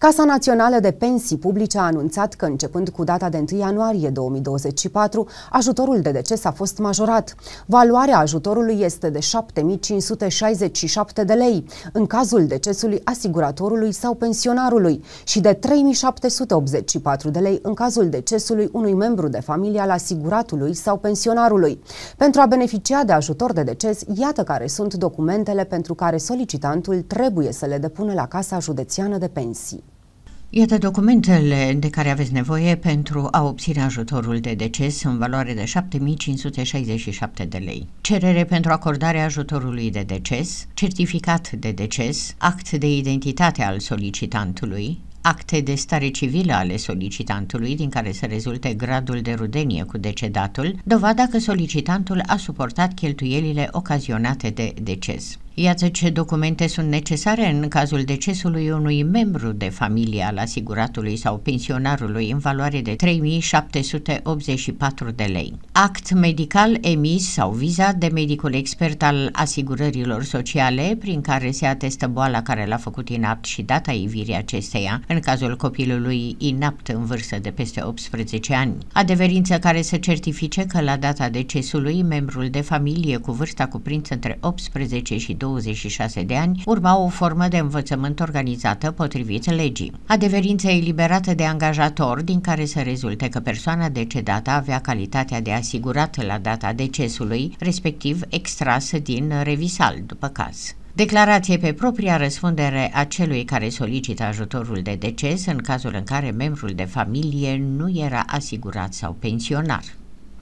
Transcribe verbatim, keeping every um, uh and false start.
Casa Națională de Pensii Publice a anunțat că, începând cu data de întâi ianuarie două mii douăzeci și patru, ajutorul de deces a fost majorat. Valoarea ajutorului este de șapte mii cinci sute șaizeci și șapte de lei în cazul decesului asiguratorului sau pensionarului și de trei mii șapte sute optzeci și patru de lei în cazul decesului unui membru de familie al asiguratului sau pensionarului. Pentru a beneficia de ajutor de deces, iată care sunt documentele pentru care solicitantul trebuie să le depună la Casa Județeană de Pensii. Iată documentele de care aveți nevoie pentru a obține ajutorul de deces în valoare de șapte mii cinci sute șaizeci și șapte de lei. Cerere pentru acordarea ajutorului de deces, certificat de deces, act de identitate al solicitantului, acte de stare civilă ale solicitantului din care să rezulte gradul de rudenie cu decedatul, dovada că solicitantul a suportat cheltuielile ocazionate de deces. Iată ce documente sunt necesare în cazul decesului unui membru de familie al asiguratului sau pensionarului în valoare de trei mii șapte sute optzeci și patru de lei. Act medical emis sau vizat de medicul expert al asigurărilor sociale prin care se atestă boala care l-a făcut inapt și data ivirii acesteia în cazul copilului inapt în vârstă de peste optsprezece ani. Adeverință care să certifice că la data decesului membrul de familie cu vârsta cuprinsă între optsprezece și douăzeci și șase de ani urma o formă de învățământ organizată potrivit legii. Adeverință eliberată de angajator din care să rezulte că persoana decedată avea calitatea de asigurat la data decesului, respectiv extrasă din revisal după caz. Declarație pe propria răspundere a celui care solicită ajutorul de deces în cazul în care membrul de familie nu era asigurat sau pensionar.